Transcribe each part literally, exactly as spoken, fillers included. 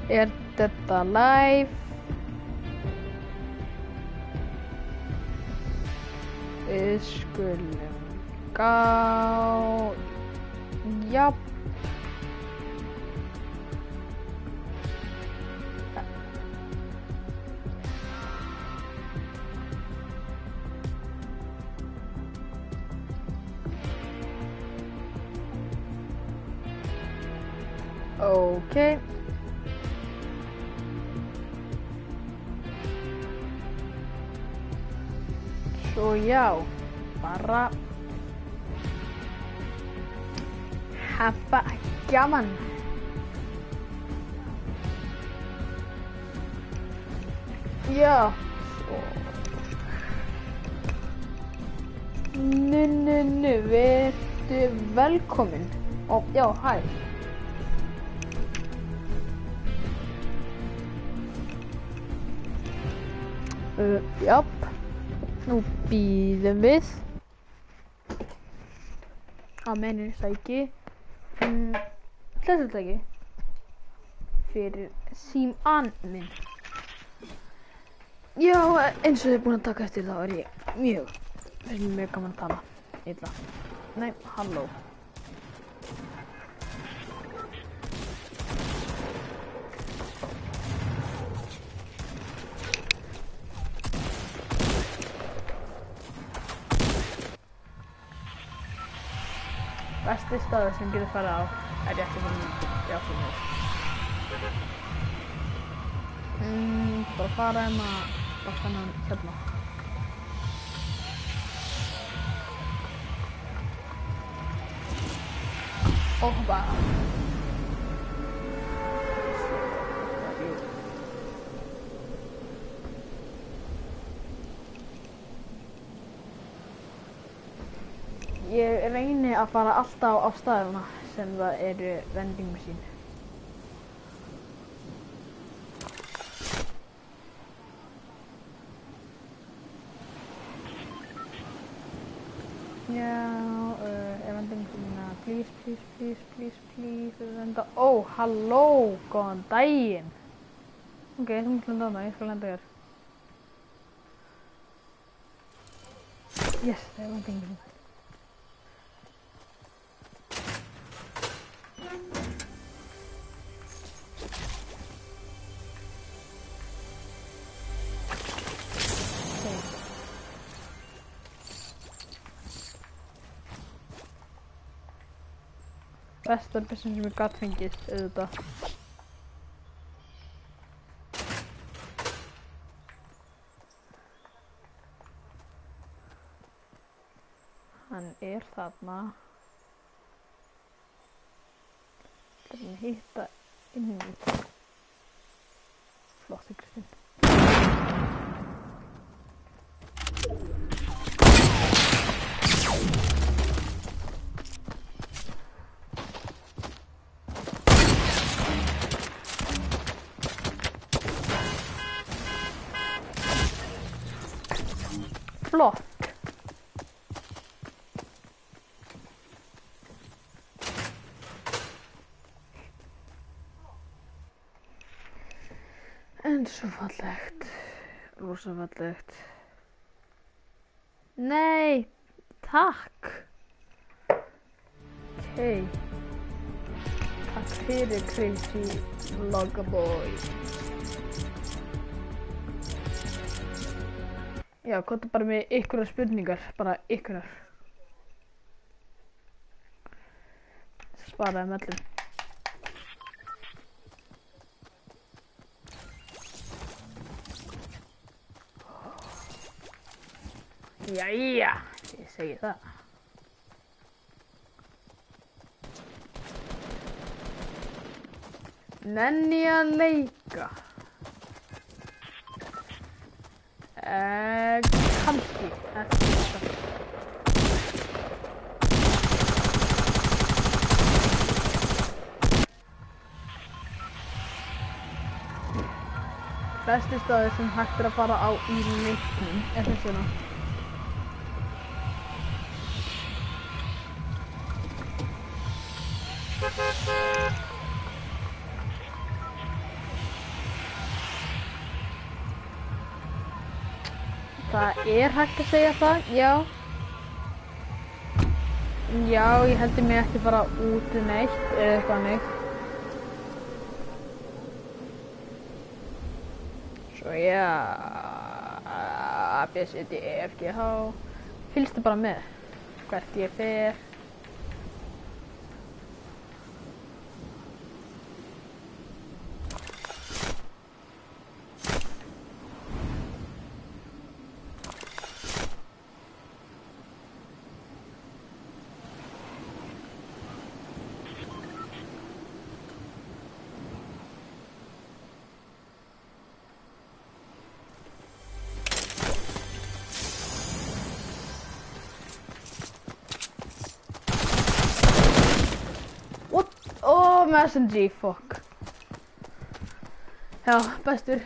Er þetta live? Við skulum gá... Já. Ok. Svo já, bara hafa gaman. Já, svo. Nu, nu, nu, verðu velkomin. Ó, já, hæ. Uh, já. Nú býðum við að mennin sæki um, hlæsutæki fyrir símann minn. Já, eins og þið er búin að taka eftir þá er ég mjög, mjög gaman að tala. Illa. Nei, halló. Besti staður sem getur farið á er rétt að fara í áttunum. Mm, bara fara um að bara þennan hérna. Og bara. Ég reyni að fara alltaf á staðina sem það eru vending machine. Já, uh, er vending machine, please, please, please, please, please, venda. Ó, oh, halló, góðan daginn. Ok, þú mútt lenda á það, ég skal lenda hér. Yes, það er vending machine. Besta byssan sem ég gat fengið, auðvitað. Hann er þarna. Það er að hitta inn í mig. Flott, Kristinn. Flott. En svo fallegt. Rosa fallegt. Nei, takk. Ok. Takk fyrir Crazy Vlogaboy. Já, komdu bara með ykkurar spurningar, bara ykkurar. Sparaði með öllum. Jæja, ég segi það. Nenni að leika. Eh, kannski, ekki þetta. Besti staður sem hægt er að fara á í leiknum er þessi hérna. Það er hægt að segja það, já. Já, ég heldur mig ekki bara út um neitt eða eitthvað neitt. Svo já, A, B, C, D, E, F, G, H. Fylgstu bara með hvert ég fer. Oh, með S M G, fuck. Já, bestur.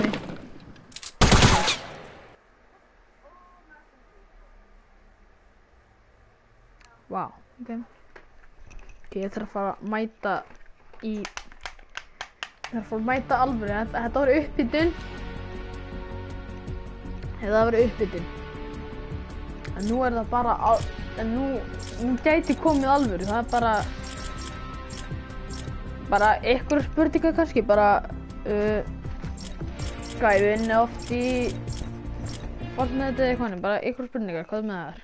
Wow, ok. Ok, ég þarf að fara að mæta í... Ég þarf að fara að mæta alvöru. Þetta, þetta var uppbytun. Þetta var uppbytun. En nú er það bara... Al... En nú... Nú gæti komið alvöru. Það er bara... Bara einhverju spurningar kannski, bara uh, hvað ég vinni oft í Fortnite eða eitthvað, bara einhverju spurningar, hvað með það er?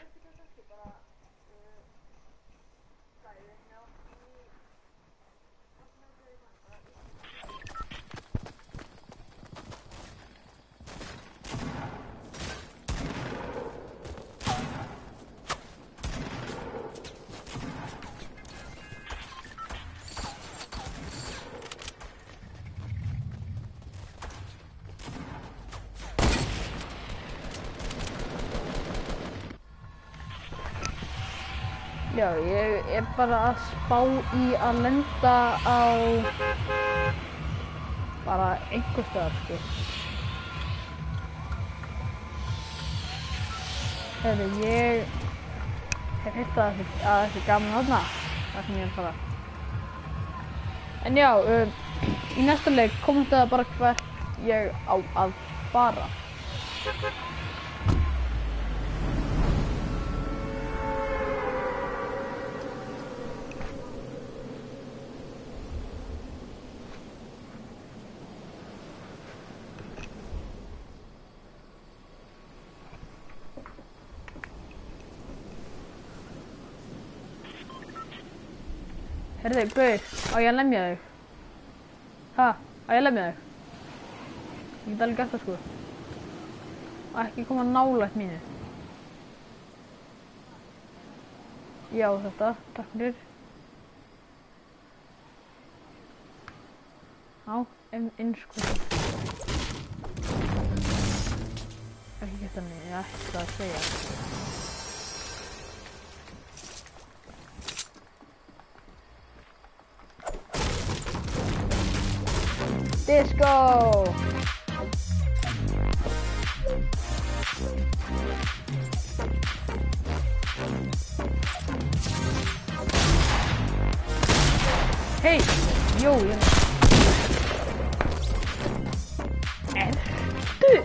Já, ég er bara að spá í að lenda á bara einhvers staðar, sko. Heyrðu, ég hef hitt að það er gaman þarna, það sem ég er að fara. En já, um, í næsta leik kommenta það bara hvert ég á að fara. Heyrðu, Gaur, á ég að lemja þig? Ha? Á ég að lemja þig? Ég get alveg gert það, sko. Og ekki koma nálægt mínu. Já, þetta. Takk fyrir. Á, innskotið. Ekki geta mig, ég ætla að segja. Disco! Hey! Yo, ég... Ertu?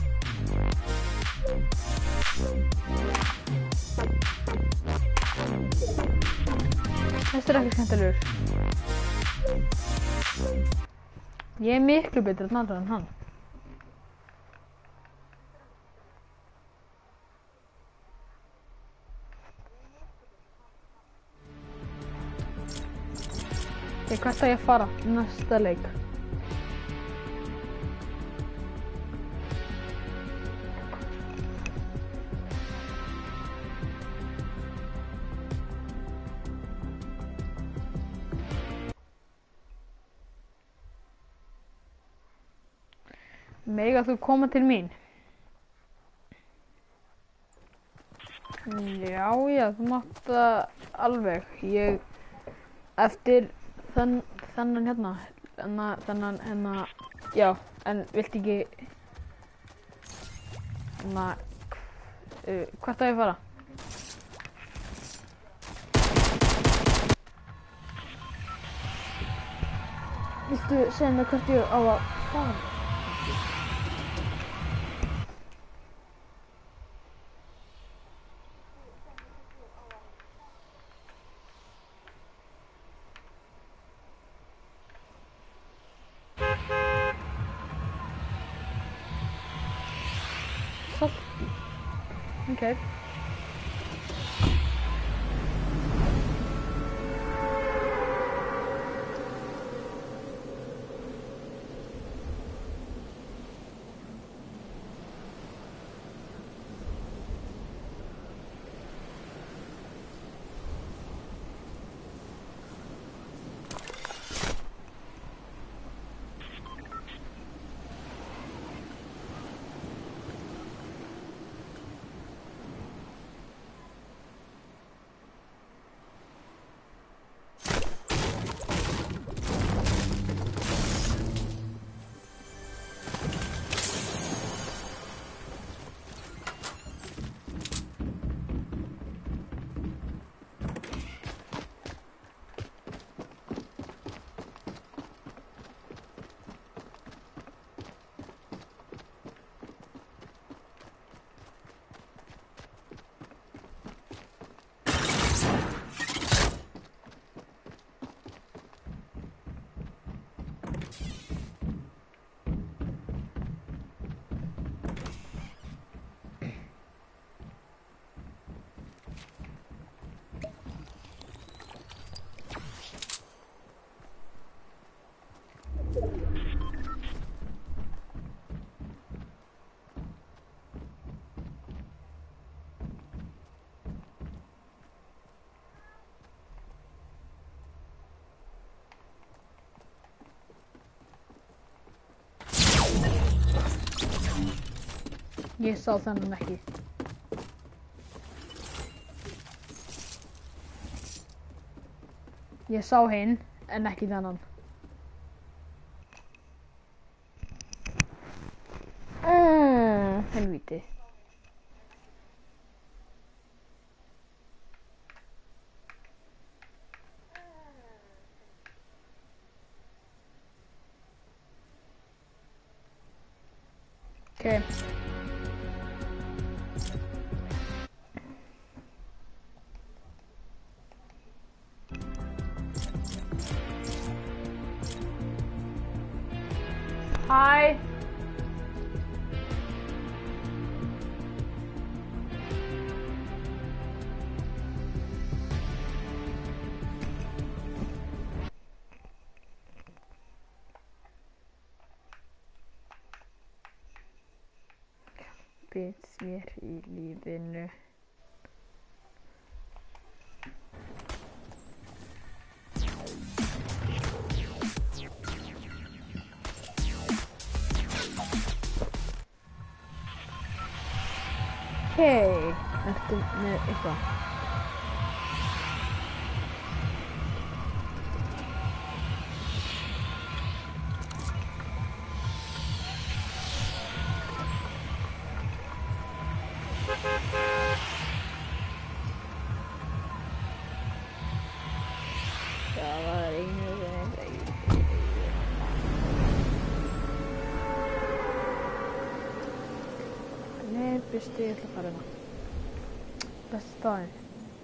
Þessi er ekki skemmtilegur. Ég er miklu betur að nálda en hann. Ok, hvert á ég að fara næsta leik? Mega þú koma til mín? Já, já, þú mátt það alveg. Ég, eftir þann, þennan hérna, þennan, þennan, hérna, já, en viltu ekki, hérna, uh, hvert á ég að fara? Viltu segja mér hvert ég á að fara? Okay. Ég sá þennan ekki. Ég sá hinn, en ekki þennan. Mm, helvíti. Okay. Hi. Bits mér í lífinu. Okay, ertu með eitthvað? Það var einu sem Nei, besti, ég ætla að fara hérna. Besti staðinn.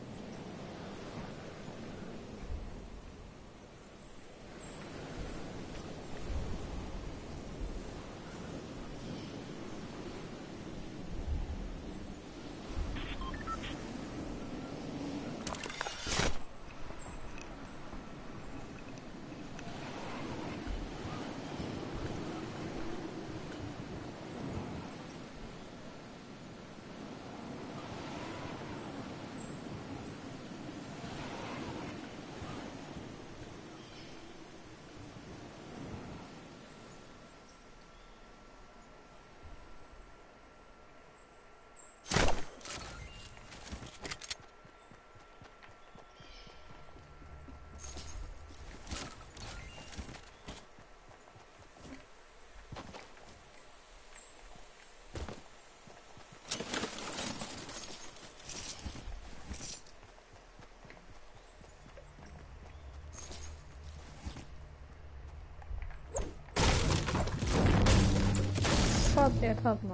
Hvað er þarna?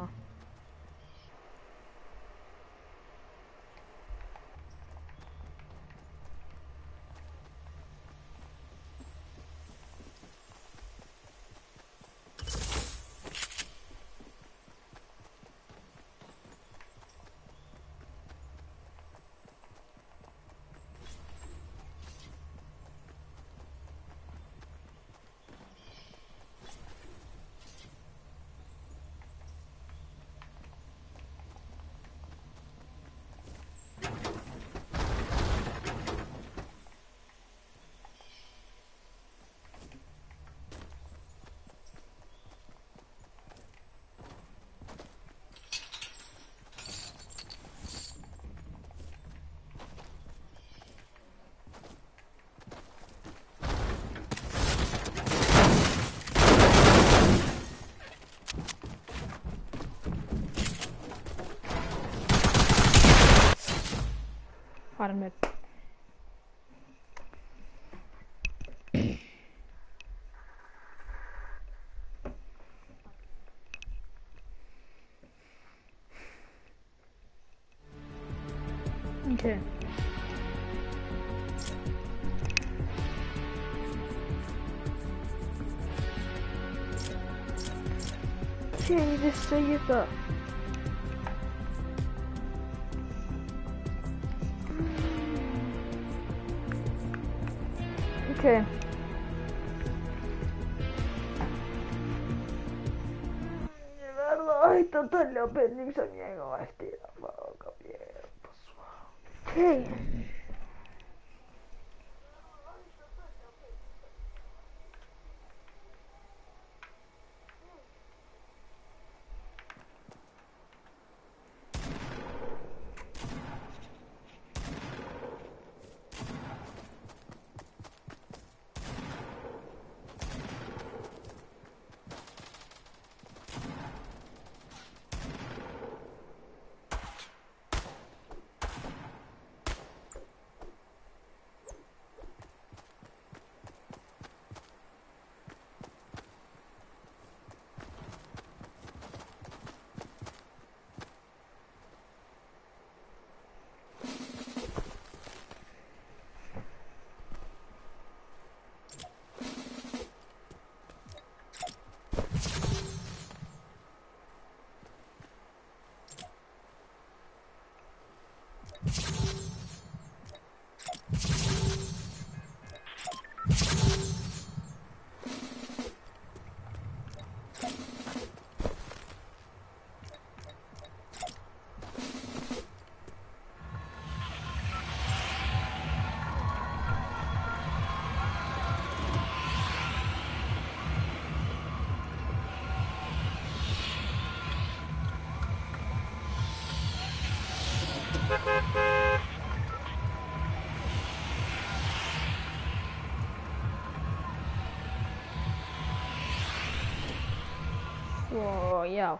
farmer. Okay. Okay, vi säger så. Okej. Okay. Jag hittat alla penning som jag har efter Okej. Okay. Svo, já.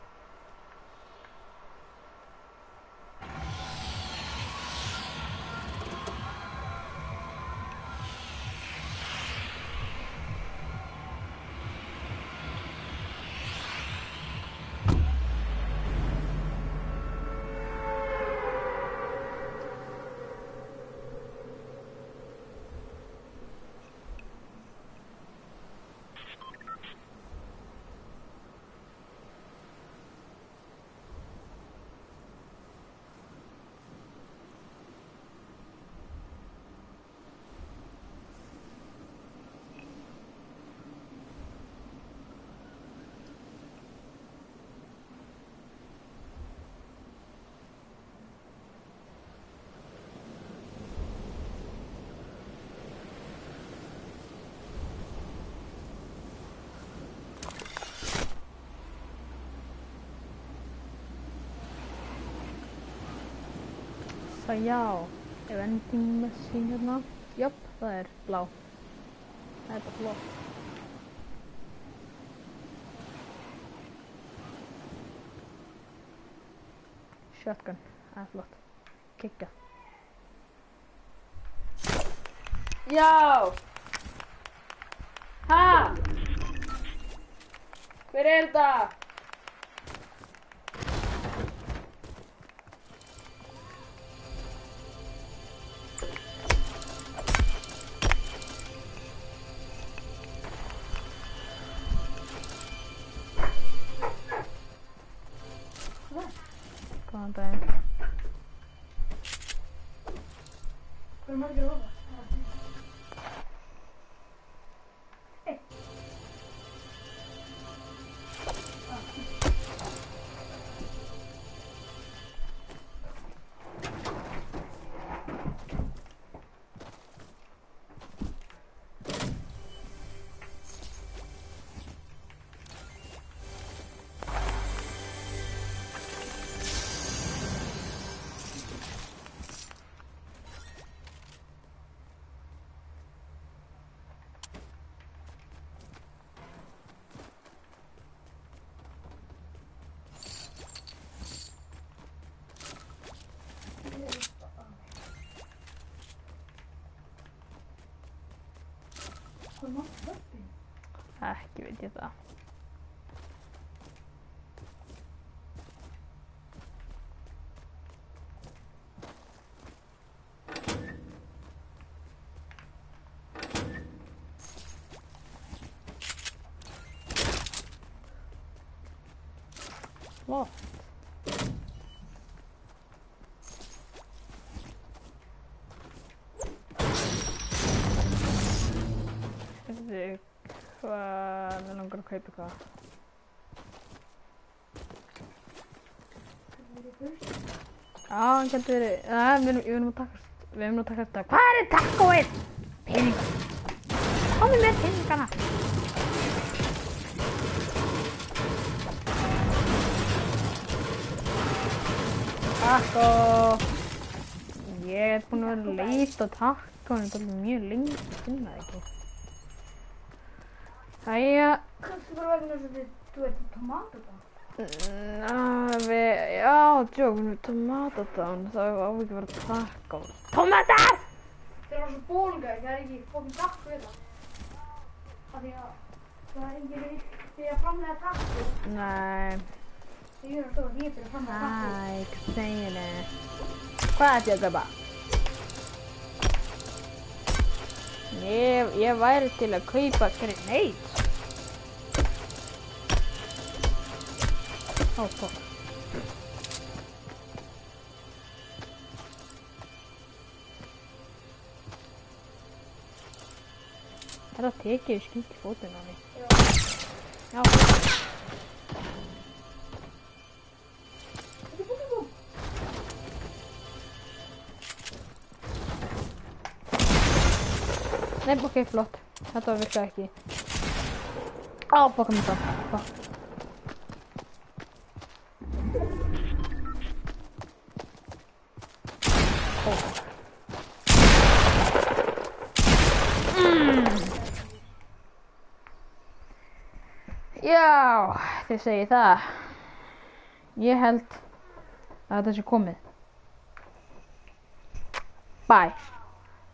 Så já, er vending machine hérna? Jöp, það er blá. Það er bara blá. Shotgun, það er flott. Kikka. Já! Ha! Hver er þetta? Góðan daginn. Hvað er margir að horfa? Hey. Ekki veit ég það. Flott. Þetta hvað, mér langar að kaupa eitthvað. Já, hann getur verið, það, við erum að taka, við erum að taka þetta. Hvað er tacoið? Peningar. Komum með peningana. Taco. Ég er búin að vera að leita á tacoinu, það er mjög lengi að finna það ekki. Æja. Kannski bara vegna þess að þú ert í tomatadán? Ná, við, já, djók, við erum tomatadán, það á ekki að vera taco. Tomatar! Það er svo bólingar, það er ekki fokkin taco við það. Af því að það er engin rík fyrir að framlega taco. Nei. Það er stóð að ég fyrir að framlega taco. Æ, hvað segir þið? Hvað ætti ég að kaupa? Ég, ég væri til að kaupa grenade. Ó, fokk. Er það tekið við skýnt í fótinn á mig? Já. Já. Þetta er búin búin. Nei, ok, flott. Þetta virkaði ekki. Á, fokka mér það. Fokk. Já, þið segið það. Ég held að þetta sé komið. Bye.